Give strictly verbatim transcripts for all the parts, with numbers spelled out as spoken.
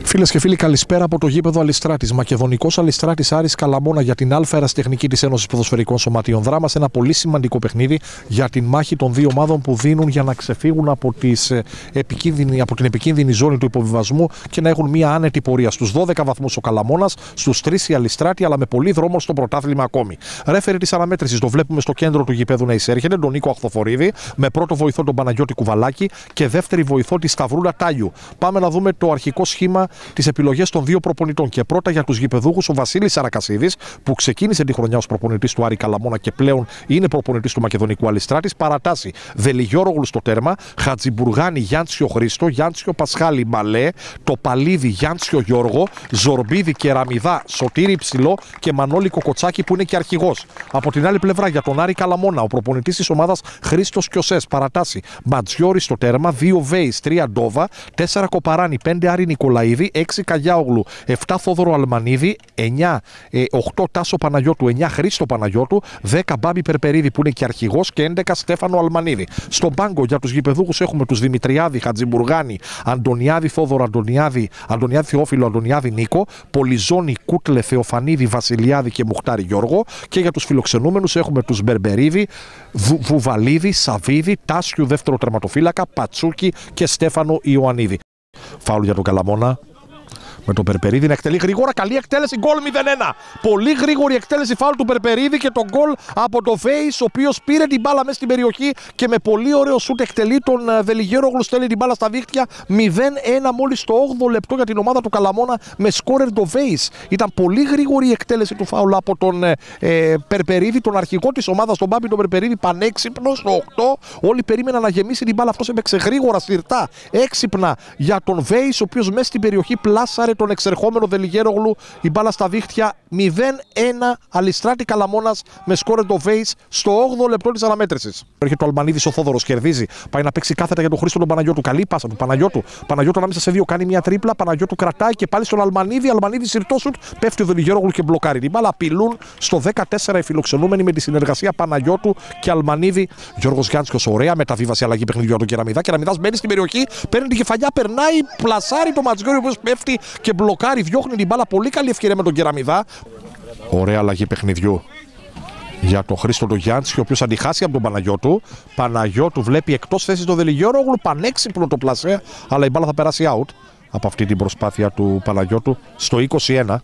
Φίλες και φίλοι, καλησπέρα από το γήπεδο Αλιστράτης. Μακεδονικός Αλιστράτης Άρης Καλαμώνα για την Α Ερασιτεχνική της Ένωσης Ποδοσφαιρικών Σωματείων Δράμας. Ένα πολύ σημαντικό παιχνίδι για την μάχη των δύο ομάδων που δίνουν για να ξεφύγουν από, τις επικίνδυνη, από την επικίνδυνη ζώνη του υποβιβασμού και να έχουν μια άνετη πορεία. Στους δώδεκα βαθμούς ο Καλαμώνας, στους τρεις η Αλιστράτη, αλλά με πολύ δρόμο στο πρωτάθλημα ακόμη. Ρέφερη της αναμέτρησης το βλέπουμε στο κέντρο του γηπέδου να εισέρχεται, τον Νίκο Αχθοφορίδη, με πρώτο βοηθό τον Παναγιώτη Κουβαλάκη και δεύτερη βοηθό τη Σταυρούλα Τάλιου. Πάμε να δούμε το αρχικό σχήμα, τις επιλογές των δύο προπονητών. Και πρώτα για τους γηπεδούχους ο Βασίλης Σαρακασίδης, που ξεκίνησε τη χρονιά ως προπονητής του Άρη Καλαμώνα και πλέον είναι προπονητής του Μακεδονικού Αλιστράτης. Παρατάσσει Δελιγιώρογλου στο τέρμα, Χατζιμπουργάνη Γιάντσιο Χρήστο, Γιάντσιο Πασχάλη Μαλέ, το Παλίδι Γιάντσιο Γιώργο, Ζορμπίδη Κεραμιδά Σωτήρη Ψηλό και Μανώλη Κοκοτσάκη που είναι και αρχηγός. Από την άλλη πλευρά για τον Άρη Καλαμώνα, ο προπονητής της ομάδας Χρήστος Κιωσές. Παρατάσσει Μπατζιόρη στο τέρμα, δύο Βέης, τρία Ντόβα, τέσσερα Κοπαράνη, πέντε Άρη Νικολαίδη, έξι Καγιάογλου, επτά Θόδωρο Αλμανίδη, εννιά, οκτώ Τάσο Παναγιώτου, εννιά Χρήστο Παναγιώτου, δέκα Μπάμπη Περπερίδη που είναι και αρχηγός και έντεκα Στέφανο Αλμανίδη. Στον πάγκο για τους γηπεδούχους έχουμε τους Δημητριάδη, Χατζιμπουργάνη, Αντωνιάδη Θόδωρο, Αντωνιάδη, Αντωνιάδη Θεόφιλο, Αντωνιάδη Νίκο, Πολυζώνη, Κούτλε, Θεοφανίδη, Βασιλιάδη και Μουχτάρη Γιώργο. Και για τους φιλοξενούμενους έχουμε τους Μπερμπερίδη, Βου, Βουβαλίδη, Σαβίδη, Τάσιου δεύτερο τερματοφύλακα, Πατσούκη και Στέφανο Ιωαννίδη. Φάουλ για τον Καλαμώνα. Με τον Περπερίδη να εκτελεί γρήγορα. Καλή εκτέλεση. Γκολ μηδέν ένα. Πολύ γρήγορη εκτέλεση φάουλ του Περπερίδη και τον γκολ από το Βέης, ο οποίος πήρε την μπάλα μέσα στην περιοχή και με πολύ ωραίο σούτ εκτελεί τον Δελιγιώρογλου. Στέλνει την μπάλα στα δίχτυα. μηδέν ένα μόλις το όγδοο λεπτό για την ομάδα του Καλαμώνα με σκόρερ το Βέης. Ήταν πολύ γρήγορη η εκτέλεση του φάουλ από τον ε, Περπερίδη, τον αρχηγό της ομάδας, τον Μπάμπη τον Περπερίδη. Πανέξυπνο στο οκτώ. Όλοι περίμεναν να γεμίσει την μπάλα. Αυτό έπαιξε γρήγορα, σιρτά, έξυπνα για τον Βέης, ο οποίος μέσα στην περιοχή πλάσαρε τον εξερχόμενο Δελιγιώρογλου, η μπάλα στα δίχτυα. Μηδέν ένα Αλιστράτη Καλαμώνας με σκόρερ το Βέης στο όγδοο λεπτό της αναμέτρησης. Έρχεται ο Αλμανίδης, ο Θόδωρος κερδίζει. Πάει να παίξει κάθετα για τον Χρήστο τον Παναγιώτου. Καλή πάσα του Παναγιώτου. Παναγιώτου ανάμεσα σε δύο κάνει μια τρίπλα. Παναγιώτου κρατάει και πάλι στον Αλμανίδη. Αλμανίδη σιρτό σουτ. Πέφτει ο Δελιγιώρογλου και μπλοκάρει την μπάλα. Απειλούν στο δεκατέσσερα οι φιλοξενούμενοι με τη συνεργασία Παναγιώτου και Αλμανίδη. Γιώργος Γιάντσιος, ωραία μεταβίβαση, αλλαγή παιχνιδιού από τον Κεραμιδά. Κεραμιδάς μπαίνει στην περιοχή, παίρνει την κεφαλιά, περνάει, πλασάρει το Ματζιόρι, ο οποίος πέφτει και μπλοκάρει, διώχνει την μπάλα. Πολύ καλή ευκαιρία με τον Κεραμιδά. Ωραία αλλαγή παιχνιδιού για τον Χρήστο τον Γιάντσιο, ο οποίος αντιχάσει από τον Παναγιώτου. Παναγιώτου βλέπει εκτός θέσης τον Δελιγιώρογλου, πανέξυπνο το πλασέ, αλλά η μπάλα θα περάσει out από αυτή την προσπάθεια του Παναγιώτου στο είκοσι ένα.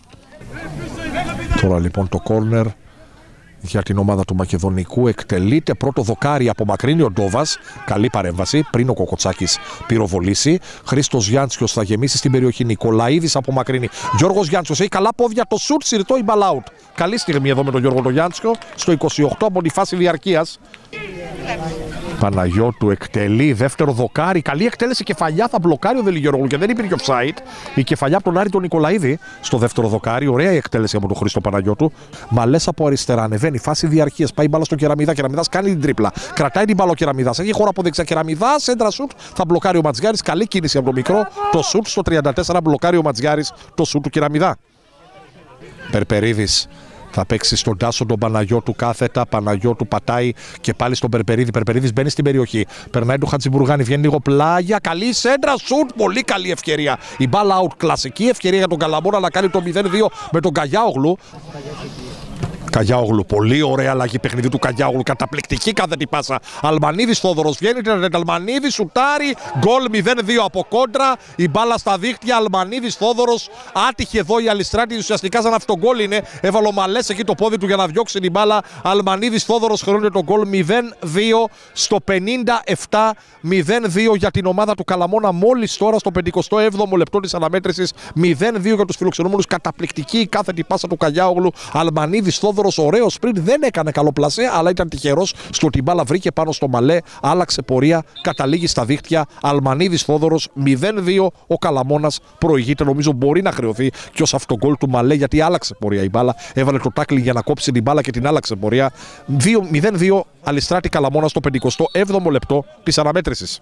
Τώρα λοιπόν το κόρνερ για την ομάδα του Μακεδονικού. Εκτελείται πρώτο δοκάρι από μακρύνει ο Ντόβας. Καλή παρέμβαση πριν ο Κοκοτσάκης πυροβολήσει. Χρήστος Γιάντσιος θα γεμίσει στην περιοχή. Νικολαίδης από μακρύνει. Γιώργος Γιάντσιος έχει καλά πόδια. Το σουτ σιρτό, η μπάλ out. Καλή στιγμή εδώ με τον Γιώργο τον Γιάντσιο στο είκοσι οκτώ από τη φάση διαρκείας. Παναγιώτου εκτελεί δεύτερο δοκάρι. Καλή εκτέλεση, κεφαλιά, θα μπλοκάρει ο Δελιγιώρογλου και δεν υπήρχε offside. Η κεφαλιά από τον Άρη τον Νικολαίδη στο δεύτερο δοκάρι. Ωραία η εκτέλεση από τον Χρήστο Παναγιώτου. Μαλές από αριστερά, ανεβαίνει φάση διαρκείας. Πάει μπάλα στον Κεραμιδά. Κεραμιδάς κάνει την τρίπλα. Κρατάει την μπάλα ο Κεραμιδάς. Έχει χώρο από δεξιά. Κεραμιδάς, έντρα σουτ. Θα μπλοκάρει ο Ματζιάρης. Καλή κίνηση από το μικρό. Το σουτ στο τριάντα τέσσερα μπλοκάρει ο Ματζιάρης. Το σουτ του Κεραμιδά. Περπερίδης. Θα παίξει στον Τάσο τον Παναγιώτου κάθετα. Παναγιώτου πατάει και πάλι στον Περπερίδη. Περπερίδης μπαίνει στην περιοχή. Περνάει τον Χατζιμπουργάνη. Βγαίνει λίγο πλάγια. Καλή σέντρα σουτ. Πολύ καλή ευκαιρία. Η μπάλα out. Κλασική ευκαιρία για τον Καλαμώνα να κάνει το μηδέν δύο με τον Καγιάογλου. Καγιάογλου, πολύ ωραία αλλαγή παιχνιδιού του Καγιάογλου. Καταπληκτική κάθετη πάσα. Αλμανίδης Θόδωρος βγαίνει, Αλμανίδης σουτάρει. Γκολ μηδέν δύο από κόντρα. Η μπάλα στα δίχτυα. Αλμανίδης Θόδωρος. Άτυχε εδώ η Αλιστράτη. Ουσιαστικά σαν αυτό γκολ είναι. Έβαλε ο Μαλές εκεί το πόδι του για να διώξει την μπάλα. Αλμανίδης Θόδωρος χρεώνει τον γκολ μηδέν δύο στο πενήντα επτά. μηδέν δύο για την ομάδα του Καλαμώνα. Μόλις τώρα στο πενηκοστό έβδομο λεπτό της αναμέτρησης. μηδέν δύο για τους φιλοξενούμενους. Καταπληκτική η κάθετη πάσα του Καγιάογλου. Αλμανίδης Θόδωρος. Ωραίο σπριντ, δεν έκανε καλό πλασέ, αλλά ήταν τυχερός στο ότι η μπάλα βρήκε πάνω στο Μαλέ, άλλαξε πορεία, καταλήγει στα δίχτυα. Αλμανίδης Θόδωρος μηδέν δύο. Ο Καλαμώνας προηγείται, νομίζω μπορεί να χρεωθεί και ως αυτό γκολ του Μαλέ, γιατί άλλαξε πορεία η μπάλα. Έβαλε το τάκλι για να κόψει την μπάλα και την άλλαξε πορεία. μηδέν δύο Αλιστράτη Καλαμώνα στο πενηκοστό έβδομο λεπτό της αναμέτρησης.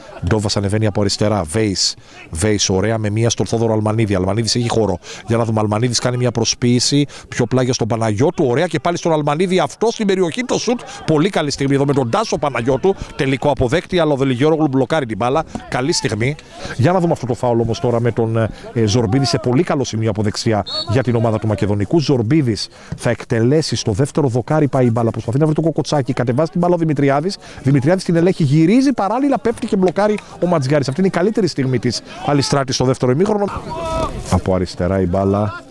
Ντόβας ανεβαίνει από αριστερά. Βέης. Βέης ωραία με μία στον Θόδωρο Αλμανίδη. Αλμανίδης έχει χώρο. Για να δούμε. Αλμανίδης κάνει μια προσποίηση. Πιο πλάγια στον Παναγιώτου. Ωραία και πάλι στον Αλμανίδη. Αυτό στην περιοχή το σουτ. Πολύ καλή στιγμή εδώ με τον Τάσο Παναγιώτου. Τελικό αποδέκτη. Αλλά ο Δελιγιώργλου μπλοκάρει την μπάλα. Καλή στιγμή. Για να δούμε αυτό το φάουλ όμως τώρα με τον ε, Ζορμπίδη σε πολύ καλό σημείο από δεξιά για την ομάδα του Μακεδονικού. Ζορμπίδης θα εκτελέσει στο δεύτερο δοκάρι. Πάει η μπάλα. Προσπαθεί να βρει το κοκοτσάκι. Κατεβάζει την μπάλα ο Δημητριάδης. Δημητριάδης την ελέγχει. Γυρίζει παράλληλα. Πέφτει και μπλοκάρει ο Ματζιάρης. Αυτή είναι η καλύτερη στιγμή της Αλιστράτης στο δεύτερο ημίχρονο. Από αριστερά η μπάλα.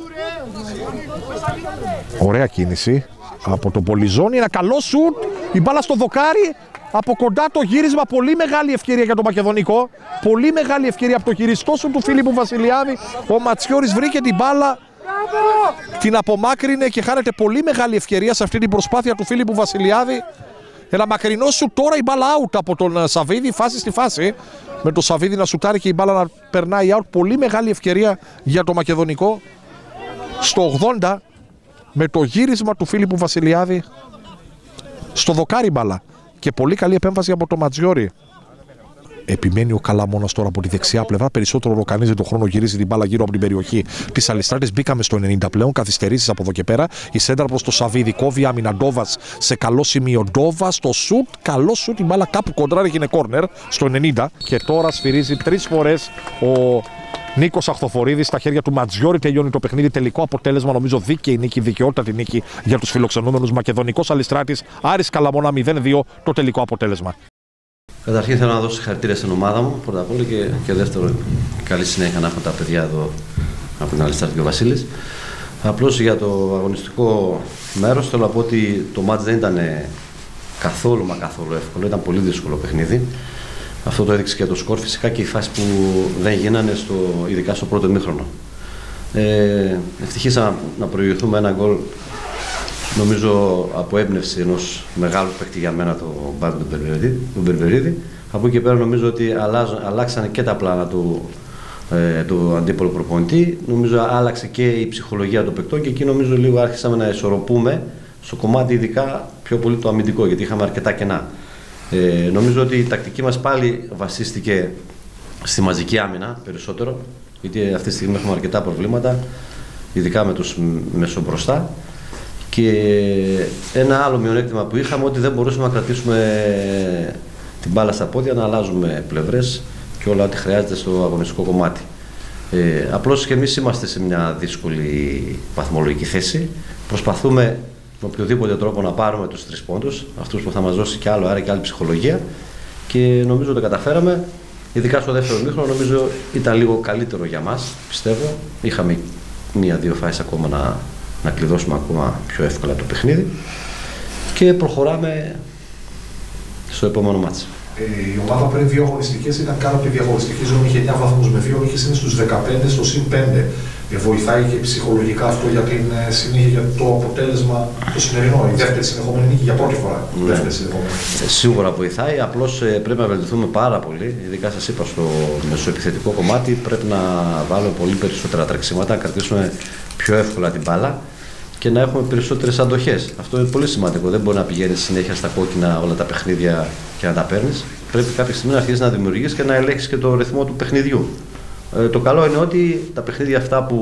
Ωραία κίνηση από τον Πολυζόνη. Ένα καλό σουτ. Η μπάλα στο δοκάρι. Από κοντά το γύρισμα. Πολύ μεγάλη ευκαιρία για το Μακεδονικό. Πολύ μεγάλη ευκαιρία από το χειριστό σου του Φίλιππου Βασιλιάδη. Ο Ματσιόρης βρήκε την μπάλα. Την απομάκρυνε και χάνεται πολύ μεγάλη ευκαιρία σε αυτή την προσπάθεια του Φίλιππου Βασιλιάδη. Ένα μακρινό σου τώρα η μπάλα out από τον Σαββίδη. Φάση στη φάση. Με τον Σαββίδη να σουτάρει και η μπάλα να περνάει out. Πολύ μεγάλη ευκαιρία για το Μακεδονικό. Στο ογδόντα με το γύρισμα του Φίλιππου Βασιλιάδη. Στο δοκάρι μπάλα. Και πολύ καλή επέμβαση από τον Ματζιόρη. Επιμένει ο Καλαμώνας τώρα από τη δεξιά πλευρά. Περισσότερο ροκανίζει τον χρόνο, γυρίζει την μπάλα γύρω από την περιοχή της Αλιστράτης. Μπήκαμε στο ενενήντα πλέον. Καθυστερήσεις από εδώ και πέρα. Η σέντρα προς το Σαββίδη. Κόβει άμυνα. Ντόβας σε καλό σημείο. Ντόβας το σουτ. Καλό σουτ. Η μπάλα κάπου κοντρά. Έγινε κόρνερ στο ενενήντα. Και τώρα σφυρίζει τρεις φορές ο Νίκος Αχθοφορίδης στα χέρια του Ματζιόρη. Τελειώνει το παιχνίδι. Τελικό αποτέλεσμα. Νομίζω δίκαιη νίκη, δικαιότατη νίκη για τους φιλοξενούμενους. Μακεδονικός Αλιστράτης. Άρης Καλαμώνα μηδέν δύο το τελικό αποτέλεσμα. Καταρχήν θέλω να δώσω συγχαρητήρια στην ομάδα μου πρώτα απ' όλα και, και δεύτερο, καλή συνέχεια να έχουμε τα παιδιά εδώ από την Αλιστράτη και ο Βασίλης. Απλώς για το αγωνιστικό μέρος θέλω να πω ότι το μάτς δεν ήταν καθόλου μα καθόλου εύκολο, ήταν πολύ δύσκολο παιχνίδι. Αυτό το έδειξε και το σκορ, φυσικά και οι φάσεις που δεν γίνανε, στο, ειδικά στο πρώτο ημίχρονο. Ε, ευτυχήσαμε να προηγηθούμε ένα γκολ, νομίζω από έμπνευση ενός μεγάλου παίκτη για μένα, τον Μπάμπη του Μπερβερίδη. Από εκεί και πέρα νομίζω ότι αλλάξανε και τα πλάνα του, ε, του αντίπολου προπονητή. Νομίζω άλλαξε και η ψυχολογία των παικτών και εκεί νομίζω λίγο άρχισαμε να ισορροπούμε στο κομμάτι ειδικά πιο πολύ το αμυντικό, γιατί είχαμε αρκετά κενά. Ε, νομίζω ότι η τακτική μας πάλι βασίστηκε στη μαζική άμυνα περισσότερο, γιατί αυτή τη στιγμή έχουμε αρκετά προβλήματα, ειδικά με τους μεσομπροστά. Και ένα άλλο μειονέκτημα που είχαμε, ότι δεν μπορούσαμε να κρατήσουμε την μπάλα στα πόδια, να αλλάζουμε πλευρές και όλα ό,τι χρειάζεται στο αγωνιστικό κομμάτι. Ε, απλώς και εμείς είμαστε σε μια δύσκολη βαθμολογική θέση. Προσπαθούμε με οποιοδήποτε τρόπο να πάρουμε τους τρεις πόντους, αυτούς που θα μας δώσει και άλλο άρα και άλλη ψυχολογία. Και νομίζω ότι καταφέραμε. Ειδικά στο δεύτερο ημίχρονο, νομίζω ήταν λίγο καλύτερο για μας, πιστεύω. Είχαμε μία-δύο φάσεις ακόμα να. να κλειδώσουμε ακόμα πιο εύκολα το παιχνίδι και προχωράμε στο επόμενο μάτς. Ε, η ομάδα πριν δύο αγωνιστικές ήταν κάτω από τη διαχωριστική ζώνη, είχε εννιά βαθμούς με δύο, είχε είναι στους δεκαπέντε, στο συν πέντε. Ε, βοηθάει και ψυχολογικά αυτό για την ε, συνέχεια, για το αποτέλεσμα το σημερινό, η δεύτερη συνεχόμενη νίκη για πρώτη φορά. Ναι. Δεύτερη συνεχόμενη. Ε, σίγουρα βοηθάει, απλώς ε, πρέπει να βελτιωθούμε πάρα πολύ, ειδικά σας είπα στο μεσοεπιθετικό κομμάτι, πρέπει να βάλουμε πολύ περισσότερα τρεξίματα, να κρατήσουμε πιο εύκολα την μπάλα και να έχουμε περισσότερες αντοχές. Αυτό είναι πολύ σημαντικό. Δεν μπορεί να πηγαίνεις συνέχεια στα κόκκινα όλα τα παιχνίδια και να τα παίρνεις. Πρέπει κάποια στιγμή να αρχίσεις να δημιουργείς και να ελέγχεις και το ρυθμό του παιχνιδιού. Ε, το καλό είναι ότι τα παιχνίδια αυτά που,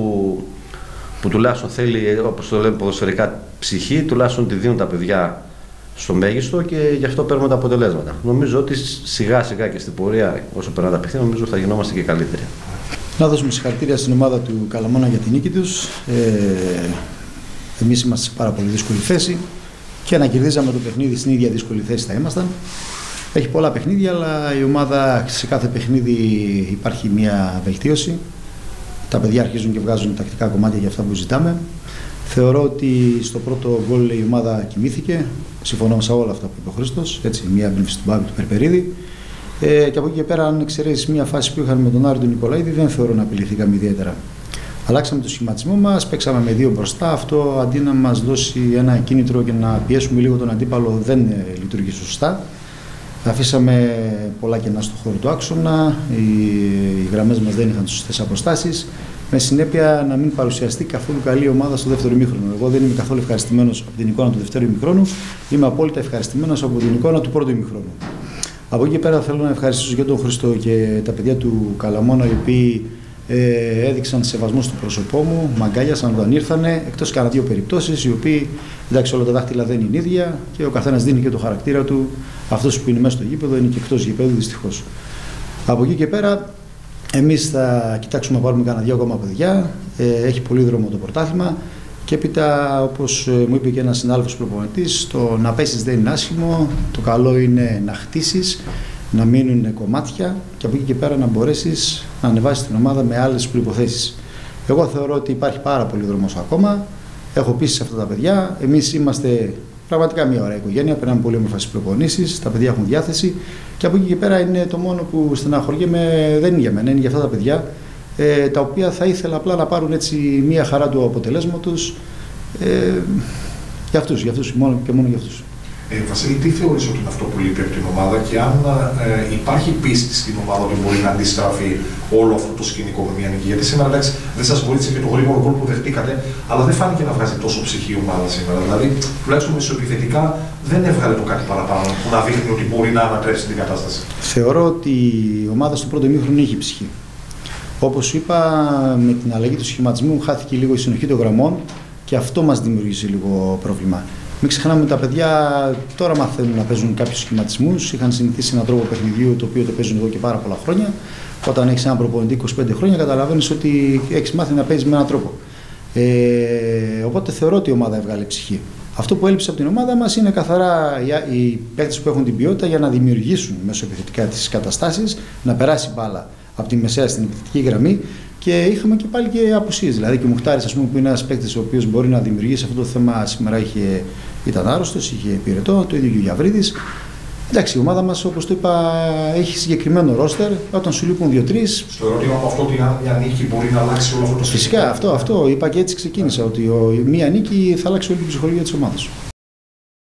που τουλάχιστον θέλει, όπως το λέμε ποδοσφαιρικά, ψυχή, τουλάχιστον τη δίνουν τα παιδιά στο μέγιστο και γι' αυτό παίρνουμε τα αποτελέσματα. Νομίζω ότι σιγά σιγά και στην πορεία, όσο περνά τα παιχνίδια, νομίζω θα γινόμαστε και καλύτεροι. Να δώσουμε συγχαρητήρια στην ομάδα του Καλαμώνα για την νίκη τους. Ε, εμείς είμαστε σε πάρα πολύ δύσκολη θέση και να κερδίζαμε το παιχνίδι στην ίδια δύσκολη θέση θα ήμασταν. Έχει πολλά παιχνίδια, αλλά η ομάδα σε κάθε παιχνίδι υπάρχει μια βελτίωση. Τα παιδιά αρχίζουν και βγάζουν τακτικά κομμάτια για αυτά που ζητάμε. Θεωρώ ότι στο πρώτο γκολ η ομάδα κοιμήθηκε. Συμφωνώ σε όλα αυτά που είπε ο Χρήστος. Έτσι, μια έμπνευση του Μπάμπη του Περπερίδη. Ε, και από εκεί και πέρα, αν εξαιρέσεις μια φάση που είχαμε με τον Άρη του Νικολαίδη, δεν θεωρώ να απειληθήκαμε ιδιαίτερα. Αλλάξαμε το σχηματισμό μας, παίξαμε με δύο μπροστά. Αυτό αντί να μας δώσει ένα κίνητρο και να πιέσουμε λίγο τον αντίπαλο, δεν λειτουργήσε σωστά. Αφήσαμε πολλά κενά στο χώρο του άξονα, οι, οι γραμμές μας δεν είχαν τις σωστές αποστάσεις. Με συνέπεια να μην παρουσιαστεί καθόλου καλή ομάδα στο δεύτερο ημίχρονο. Εγώ δεν είμαι καθόλου ευχαριστημένος από την εικόνα του δεύτερου ημιχρόνου, είμαι απόλυτα ευχαριστημένος από την εικόνα του πρώτου ημιχρόνου. Από εκεί και πέρα θέλω να ευχαριστήσω και τον Χριστό και τα παιδιά του Καλαμώνα, οι οποίοι ε, έδειξαν σεβασμό στο πρόσωπό μου, μ' αγκάλιασαν όταν ήρθανε, εκτός κάνα δύο περιπτώσεις, οι οποίοι, εντάξει, όλα τα δάχτυλα δεν είναι ίδια και ο καθένας δίνει και το χαρακτήρα του. Αυτός που είναι μέσα στο γήπεδο είναι και εκτός γήπεδου, δυστυχώς. Από εκεί και πέρα, εμείς θα κοιτάξουμε να πάρουμε κανένα δύο ακόμα παιδιά. Ε, έχει πολύ δρόμο το πρωτάθλημα. Και έπειτα, όπως μου είπε και ένας συνάδελφος προπονητής, το να πέσεις δεν είναι άσχημο. Το καλό είναι να χτίσεις, να μείνουν κομμάτια και από εκεί και πέρα να μπορέσεις να ανεβάσεις την ομάδα με άλλες προϋποθέσεις. Εγώ θεωρώ ότι υπάρχει πάρα πολύ δρόμος ακόμα. Έχω πείσει σε αυτά τα παιδιά. Εμείς είμαστε πραγματικά μια ωραία οικογένεια. Περνάμε πολύ όμορφα στις προπονήσεις. Τα παιδιά έχουν διάθεση. Και από εκεί και πέρα είναι το μόνο που στεναχωριέμαι, δεν είναι για μένα, είναι για αυτά τα παιδιά. Ε, τα οποία θα ήθελα απλά να πάρουν έτσι μία χαρά του αποτελέσματος ε, για αυτούς, για αυτούς μόνο και μόνο για αυτούς. Ε, Βασίλη, τι θεωρείς ότι είναι αυτό που λείπει από την ομάδα και αν ε, υπάρχει πίστη στην ομάδα ότι μπορεί να αντιστραφεί όλο αυτό το σκηνικό με μια νίκη? Γιατί σήμερα, εντάξει, δεν σας βοήθησε και το γρήγορο γκολ που δεχτήκατε, αλλά δεν φάνηκε να βγάζει τόσο ψυχή η ομάδα σήμερα. Δηλαδή, τουλάχιστον μεσοεπιθετικά δεν έβγαλε το κάτι παραπάνω που να δείχνει ότι μπορεί να ανατρέψει την κατάσταση. Θεωρώ ότι η ομάδα στο πρώτο ημίχρονο είχε ψυχή. Όπως είπα, με την αλλαγή του σχηματισμού χάθηκε λίγο η συνοχή των γραμμών και αυτό μας δημιουργήσε λίγο πρόβλημα. Μην ξεχνάμε ότι τα παιδιά τώρα μαθαίνουν να παίζουν κάποιους σχηματισμούς. Είχαν συνηθίσει έναν τρόπο παιχνιδιού το οποίο το παίζουν εδώ και πάρα πολλά χρόνια. Όταν έχεις έναν προπονητή είκοσι πέντε χρόνια, καταλαβαίνεις ότι έχεις μάθει να παίζεις με έναν τρόπο. Ε, οπότε θεωρώ ότι η ομάδα έβγαλε ψυχή. Αυτό που έλειψε από την ομάδα μας είναι καθαρά οι παίκτες που έχουν την ποιότητα για να δημιουργήσουν μέσω επιθετικά τις καταστάσεις, να περάσει μπάλα από τη μεσαία στην επιθετική γραμμή και είχαμε και πάλι και απουσίες. Δηλαδή και ο Μουχτάρης, ας πούμε, που είναι ένας παίκτης ο οποίος μπορεί να δημιουργήσει αυτό το θέμα, σήμερα είχε, ήταν άρρωστος, είχε πυρετό, το ίδιο και ο Γιαβρίδης. Εντάξει, η ομάδα μας, όπως το είπα, έχει συγκεκριμένο ρόστερ. Όταν σου λείπουν δύο-τρεις. Στο ερώτημα από αυτό ότι μια νίκη μπορεί να αλλάξει όλο αυτό το σύστημα. Φυσικά, αυτό, αυτό είπα και έτσι ξεκίνησα. Ότι ο, μία νίκη θα αλλάξει όλη την ψυχολογία της ομάδας.